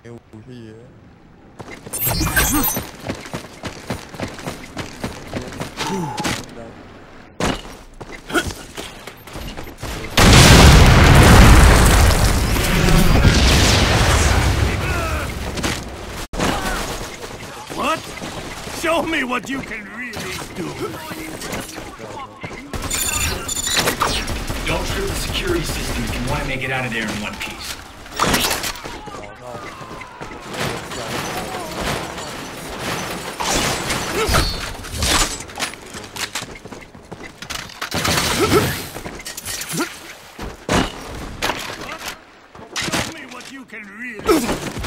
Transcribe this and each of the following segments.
没武器耶。 What? Show me what you can really do. Don't trip the security system if you want to make it out of there in one piece. Show me what you can really do.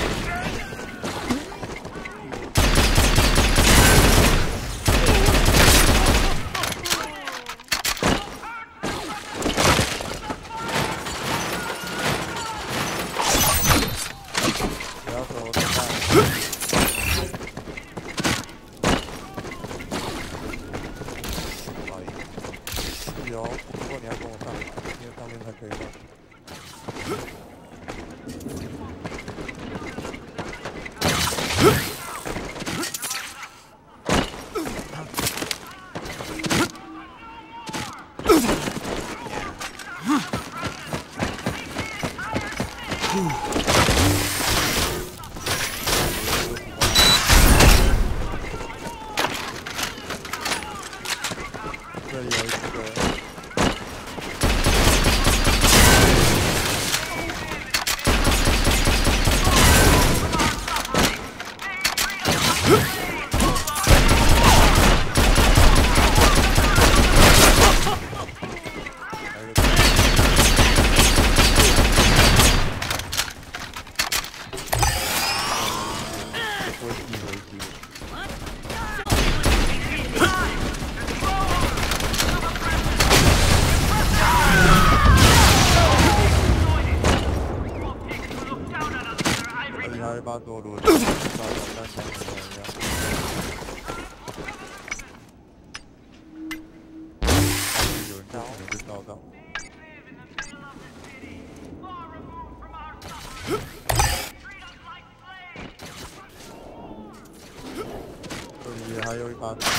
有，不过你要跟我上来，因为上面才可以上。这里有一个。 他会把所有逻辑照但像人一样。有人可能被照到。这里还有一把枪。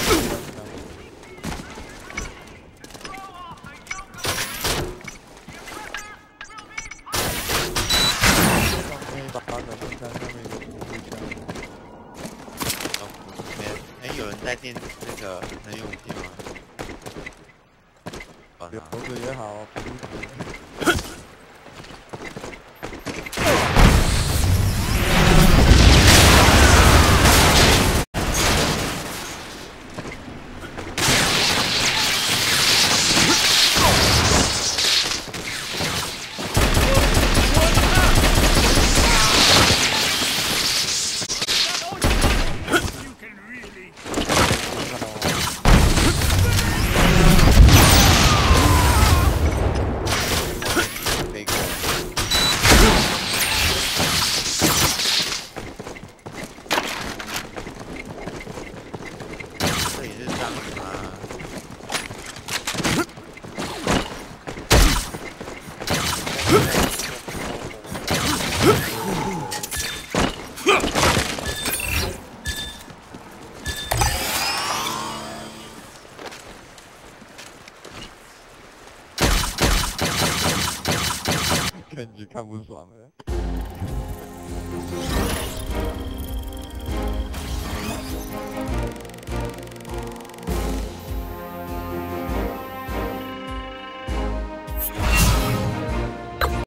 有人在练那个能用武器吗？ 有猴子也好，看你看不爽了。